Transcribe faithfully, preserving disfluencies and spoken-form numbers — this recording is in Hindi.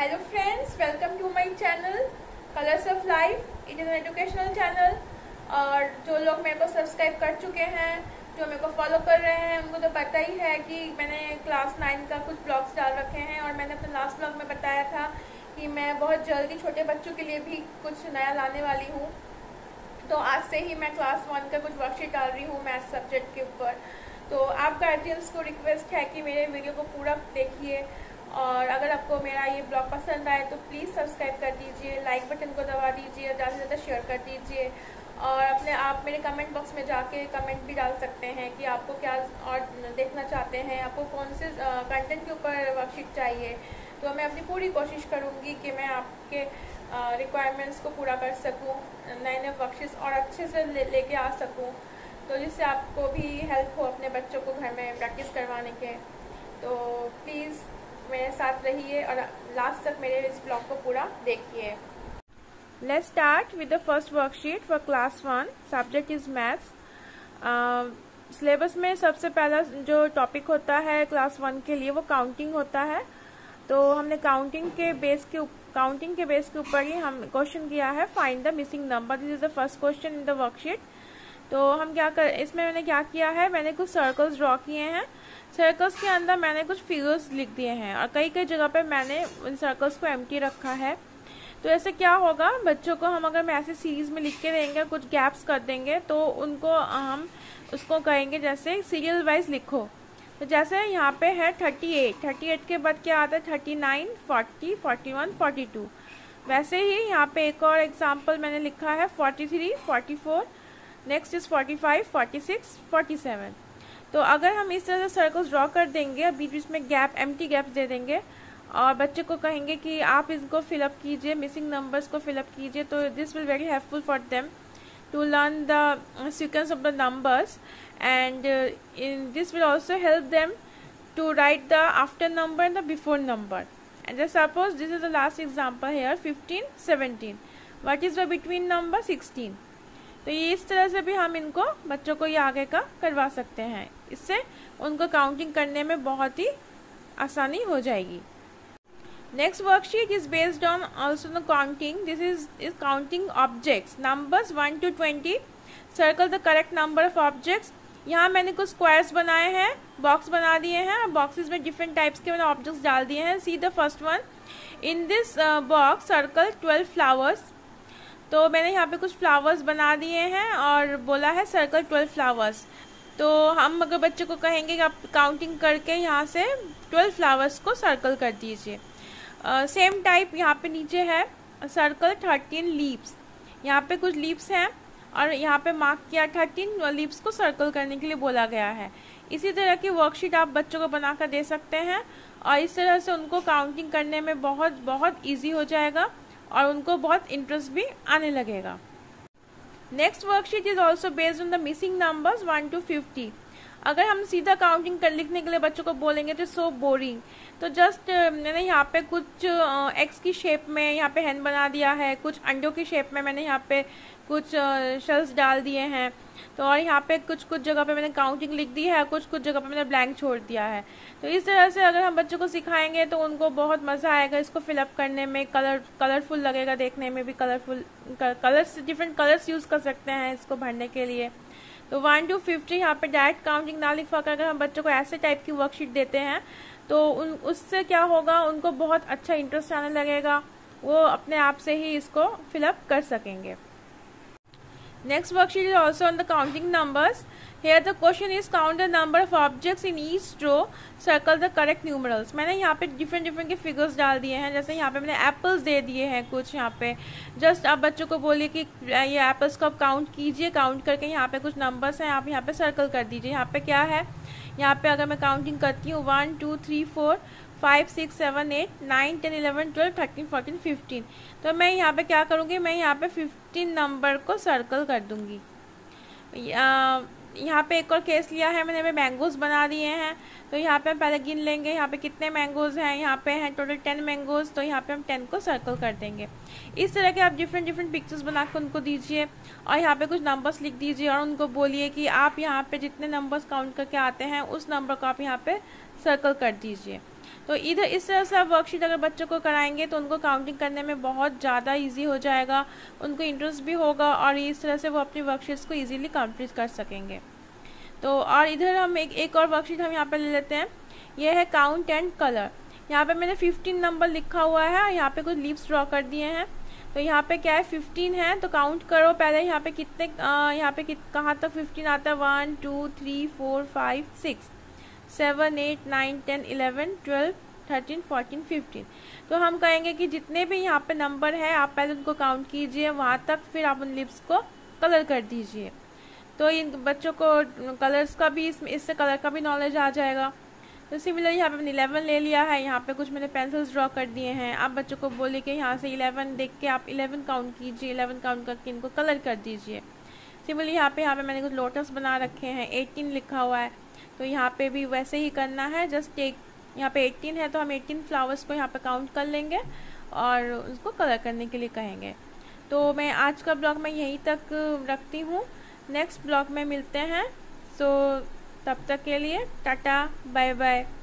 Hello friends, welcome to my channel colours of life. It is an educational channel और जो लोग मेरे को सब्सक्राइब कर चुके हैं, जो मेरे को फॉलो कर रहे हैं, उनको तो पता ही है कि मैंने क्लास नाइन का कुछ ब्लॉग्स डाल रखे हैं और मैंने अपने लास्ट ब्लॉग में बताया था कि मैं बहुत जल्दी छोटे बच्चों के लिए भी कुछ नया लाने वाली हूँ। तो आज से ही मैं क्लास वन का कुछ वर्कशीट डाल रही हूँ मैथ्स सब्जेक्ट के ऊपर। तो आप गार्जियंस को रिक्वेस्ट है कि मेरे वीडियो को पूरा देखिए और अगर आपको मेरा ये ब्लॉग पसंद आए तो प्लीज़ सब्सक्राइब कर दीजिए, लाइक बटन को दबा दीजिए और ज़्यादा से ज़्यादा शेयर कर दीजिए। और अपने आप मेरे कमेंट बॉक्स में जाके कमेंट भी डाल सकते हैं कि आपको क्या और देखना चाहते हैं, आपको कौन से कंटेंट के ऊपर वर्कशीट चाहिए। तो मैं अपनी पूरी कोशिश करूँगी कि मैं आपके रिक्वायरमेंट्स को पूरा कर सकूँ, नए नए वर्कशीट्स और अच्छे से ले लेके आ सकूँ, तो जिससे आपको भी हेल्प हो अपने बच्चों को घर में प्रैक्टिस करवाने के। तो प्लीज़ मेरे साथ रहिए और लास्ट तक मेरे इस ब्लॉग को पूरा देखिए। Let's start with the first worksheet for class one. Subject is maths. Syllabus में सबसे पहला जो टॉपिक होता है क्लास वन के लिए वो काउंटिंग होता है। तो हमने काउंटिंग के बेस के काउंटिंग के बेस के ऊपर ही हम क्वेश्चन किया है, find the missing number. This is the first question in the worksheet. तो हम क्या कर इसमें मैंने क्या किया है, मैंने कुछ सर्कल्स ड्रॉ किए हैं। सर्कल्स के अंदर मैंने कुछ फिगर्स लिख दिए हैं और कई कई जगह पे मैंने उन सर्कल्स को एम्प्टी रखा है। तो ऐसे क्या होगा, बच्चों को हम अगर मैं ऐसे सीरीज में लिख के देंगे, कुछ गैप्स कर देंगे, तो उनको हम उसको कहेंगे जैसे सीरियल वाइज लिखो। तो जैसे यहाँ पे है थर्टी एट, थर्टी एट के बाद क्या आता है thirty nine, forty, forty one, forty two. वैसे ही यहाँ पे एक और एग्जाम्पल मैंने लिखा है forty three, forty four, next is forty five, forty six, forty seven. तो अगर हम इस तरह से सर्कल्स ड्रॉ कर देंगे, बीच बीच में गैप एम्प्टी गैप्स दे देंगे और बच्चे को कहेंगे कि आप इसको फिलअप कीजिए, मिसिंग नंबर्स को फिलअप कीजिए, तो this will very helpful for them to learn the sequence of the numbers and in this will also help them to write the after number and the before number. And just suppose this is the last example here, fifteen, seventeen. What is the between number? Sixteen. तो ये इस तरह से भी हम इनको बच्चों को ये आगे का करवा सकते हैं। इससे उनको काउंटिंग करने में बहुत ही आसानी हो जाएगी। Next worksheet is based on also the counting. This is is counting objects, numbers one to twenty. Circle the correct number of objects. यहाँ मैंने कुछ स्क्वायर्स बनाए हैं, बॉक्स बना दिए हैं और बॉक्सेस में डिफरेंट टाइप्स के मैंने ऑब्जेक्ट्स डाल दिए हैं। See the first one. In this box circle twelve flowers. तो मैंने यहाँ पे कुछ फ्लावर्स बना दिए हैं और बोला है सर्कल ट्वेल्व फ्लावर्स। तो हम अगर बच्चे को कहेंगे कि आप काउंटिंग करके यहाँ से ट्वेल्व फ्लावर्स को सर्कल कर दीजिए। सेम टाइप यहाँ पे नीचे है सर्कल थर्टीन लीव्स। यहाँ पे कुछ लीव्स हैं और यहाँ पे मार्क किया थर्टीन लीव्स को सर्कल करने के लिए बोला गया है। इसी तरह की वर्कशीट आप बच्चों को बनाकर दे सकते हैं और इस तरह से उनको काउंटिंग करने में बहुत बहुत ईजी हो जाएगा और उनको बहुत इंटरेस्ट भी आने लगेगा। Next worksheet is also based on the missing numbers one to fifty. अगर हम सीधा काउंटिंग कर लिखने के लिए बच्चों को बोलेंगे तो सो बोरिंग। तो जस्ट मैंने यहाँ पे कुछ एक्स की शेप में यहाँ पे हैंड बना दिया है, कुछ अंडों की शेप में मैंने यहाँ पे कुछ शेल्स डाल दिए हैं। तो और यहाँ पे कुछ कुछ जगह पे मैंने काउंटिंग लिख दी है, कुछ कुछ जगह पे मैंने ब्लैंक छोड़ दिया है। तो इस तरह से अगर हम बच्चों को सिखाएंगे तो उनको बहुत मज़ा आएगा इसको फिलअप करने में, कलर कलरफुल लगेगा, देखने में भी colourful, colours different colours use कर सकते हैं इसको भरने के लिए। तो वन टू फिफ्टी यहाँ पे डायरेक्ट काउंटिंग ना लिखवा कर अगर हम बच्चों को ऐसे टाइप की वर्कशीट देते हैं तो उन उससे क्या होगा, उनको बहुत अच्छा इंटरेस्ट आने लगेगा, वो अपने आप से ही इसको फिलअप कर सकेंगे। Next worksheet is also on the counting numbers. Here the question is count the number of objects in each row. Circle the correct numerals. मैंने यहाँ पे different different के figures डाल दिए हैं। जैसे यहाँ पे मैंने apples दे दिए हैं कुछ। यहाँ पे just आप बच्चों को बोलिए कि ये apples को आप count कीजिए, count करके यहाँ पे कुछ numbers हैं, आप यहाँ पे circle कर दीजिए। यहाँ पे क्या है, यहाँ पे अगर मैं counting करती हूँ one two three four five six seven eight nine ten eleven twelve thirteen fourteen fifteen. तो मैं यहाँ पे क्या करूँगी, मैं यहाँ पे फिफ्टीन नंबर को सर्कल कर दूँगी। यहाँ पे एक और केस लिया है मैंने, मैंगोज बना दिए हैं। तो यहाँ पे हम पहले गिन लेंगे यहाँ पे कितने मैंगोज हैं। यहाँ पे हैं टोटल टेन मैंगोज, तो यहाँ पे हम टेन को सर्कल कर देंगे। इस तरह के आप डिफरेंट डिफरेंट पिक्चर्स बना कर उनको दीजिए और यहाँ पे कुछ नंबर्स लिख दीजिए और उनको बोलिए कि आप यहाँ पे जितने नंबर्स काउंट करके आते हैं उस नंबर को आप यहाँ पे सर्कल कर दीजिए। तो इधर इस तरह से आप वर्कशीट अगर बच्चों को कराएंगे तो उनको काउंटिंग करने में बहुत ज़्यादा इजी हो जाएगा, उनको इंटरेस्ट भी होगा और इस तरह से वो अपनी वर्कशीट्स को इजीली कंप्लीट कर सकेंगे। तो और इधर हम एक एक और वर्कशीट हम यहाँ पे ले लेते हैं। ये है काउंट एंड कलर। यहाँ पे मैंने फिफ्टीन नंबर लिखा हुआ है और यहाँ पे कुछ लीव्स ड्रॉ कर दिए हैं। तो यहाँ पे क्या है, फिफ्टीन है, तो काउंट करो पहले यहाँ पे कितने, यहाँ पे कित कहाँ तक फिफ्टीन आता है, one two three four five six seven eight nine ten eleven twelve thirteen fourteen fifteen. तो हम कहेंगे कि जितने भी यहाँ पे नंबर है आप पहले उनको काउंट कीजिए वहाँ तक, फिर आप उन लिप्स को कलर कर दीजिए। तो इन बच्चों को कलर्स का भी, इसमें इससे कलर का भी नॉलेज आ जाएगा। तो सिमिलर यहाँ पे मैंने इलेवन ले लिया है, यहाँ पे कुछ मैंने पेंसिल्स ड्रॉ कर दिए हैं। आप बच्चों को बोले कि यहाँ से इलेवन देख के आप इलेवन काउंट कीजिए, इलेवन काउंट करके इनको कलर कर दीजिए। सिमिलरली यहाँ पे यहाँ पे मैंने कुछ लोटस बना रखे हैं, एटीन लिखा हुआ है, तो यहाँ पे भी वैसे ही करना है। जस्ट एक यहाँ पे एटीन है तो हम एटीन फ्लावर्स को यहाँ पे काउंट कर लेंगे और उसको कलर करने के लिए कहेंगे। तो मैं आज का ब्लॉग मैं यहीं तक रखती हूँ, नेक्स्ट ब्लॉग में मिलते हैं। सो तब तक के लिए टाटा बाय बाय।